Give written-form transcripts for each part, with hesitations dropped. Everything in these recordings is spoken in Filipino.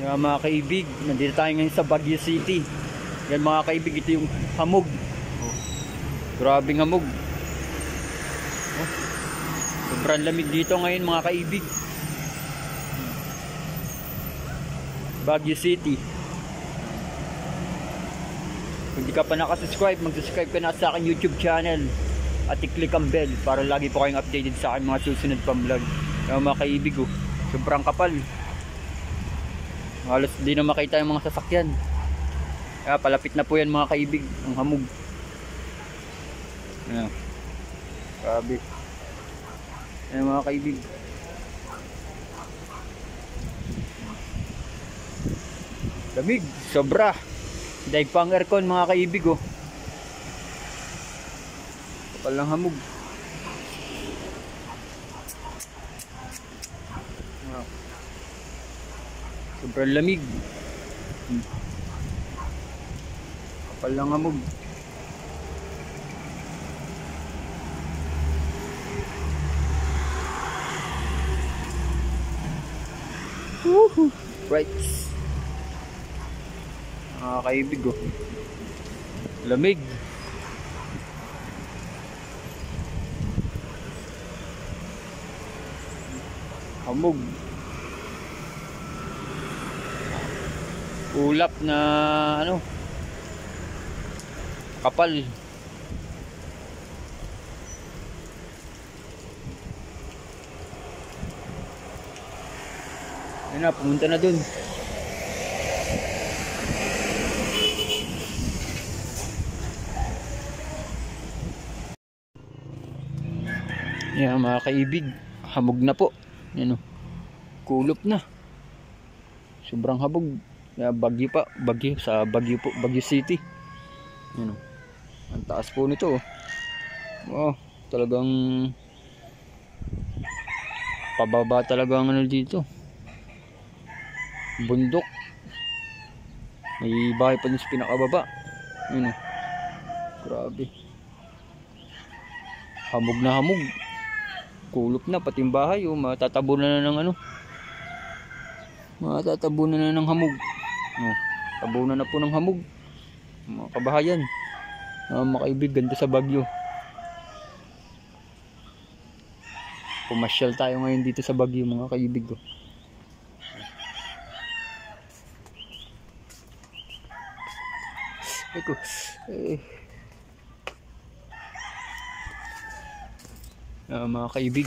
Yan mga kaibig, nandito tayo ngayon sa Baguio City. Yan mga kaibig, ito yung hamog. Grabing hamog. Sobrang lamig dito ngayon mga kaibig. Baguio City. Kung di ka pa nakasubscribe, mag-subscribe ka na sa aking YouTube channel. At i-click ang bell para lagi po kayong updated sa aking mga susunod pang vlog. Yan mga kaibig, sobrang kapal. Halos di na makita yung mga sasakyan. Kaya palapit na po yan mga kaibig, ang hamog. Ayan. Grabe. Ayan mga kaibig. Lamig, sobra. Daig pa ang aircon mga kaibig Kapal ng hamog. Sobrang lamig. Kapal ng hamog. Woohoo! Right. Mga kaibig lamig. Hamog. Ulap na kapal. Ayun na, pumunta na dun. Yan mga kaibig, hamog na po. Yan kulop na. Sobrang habog. Bagyo pa, Bagyo sa Bagyo po, Baguio City. Yan ang taas po nito talagang pababa talaga ang dito. Bundok. May bahay pa din sa pinakababa. Yan grabe. Hamog na hamog. Kulop na pati yung bahay matatabunan na ng matatabunan na ng hamog. Tabunan na po ng hamog mga kabahayan. Mga kaibig, ganda sa Baguio. Pumasyal tayo ngayon dito sa Baguio mga kaibig mga kaibig,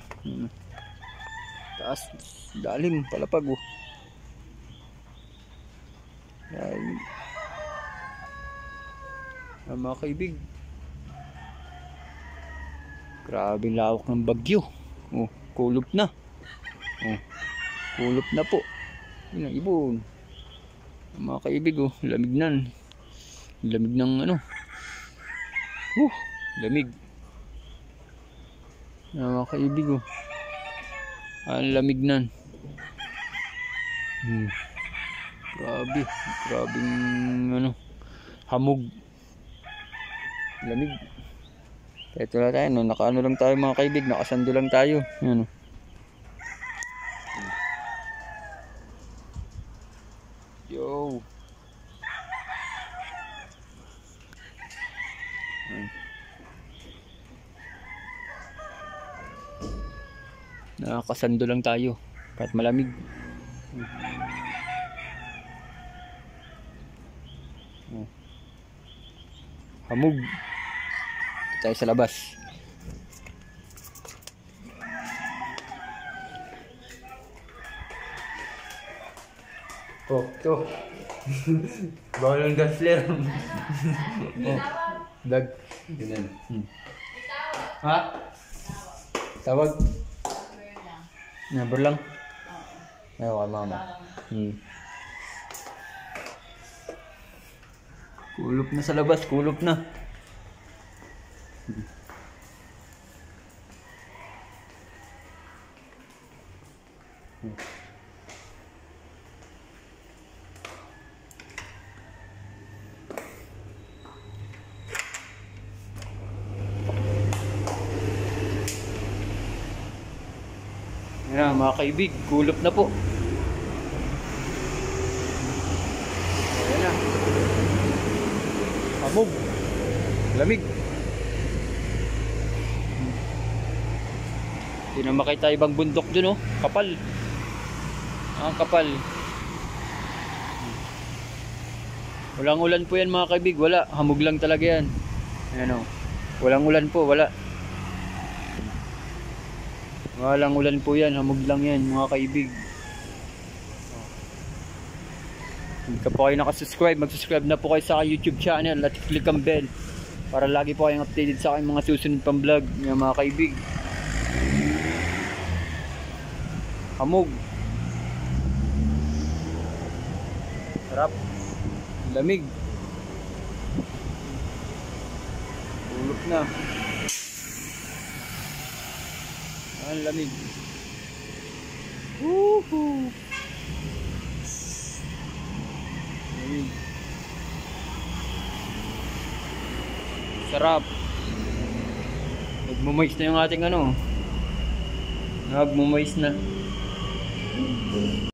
taas, dalim, palapag mga kaibig, grabing lawak ng Baguio. Kulop na. Kulop na po. Yun ang ibon mga kaibig lamig nan. Lamig ng lamig mga kaibig ang lamig nan. Grabe, grabing hamog, lamig. Ito na tayo nakaano lang tayo mga kaibig, nakasando lang tayo. Yo. Nakasando lang tayo kahit malamig. Hamog. Tayo sa labas. Ito. Bawal ang gasler. Dag. Ha? Tawag. Number lang. Ayaw mama. Kulop na sa labas, kulop na. Yan mga kaibig, kulop na po. Hamog. Lamig. Hindi na makita ibang bundok dun, oh. Kapal. Ang kapal. Walang ulan po yan mga kaibig. Wala. Hamog lang talaga yan. Ayan, oh. Walang ulan po. Wala. Walang ulan po yan. Hamog lang yan mga kaibig. Hindi ka po kayo nakasubscribe, mag-subscribe na po kayo sa aking YouTube channel at click ang bell para lagi po kayong updated sa aking mga susunod pang vlog mga kaibig. Hamog. Sarap. Lamig. Ulap na. Ang lamig. Woohoo! Sarap. Nagmumoist na yung ating ano. Nagmumoist na.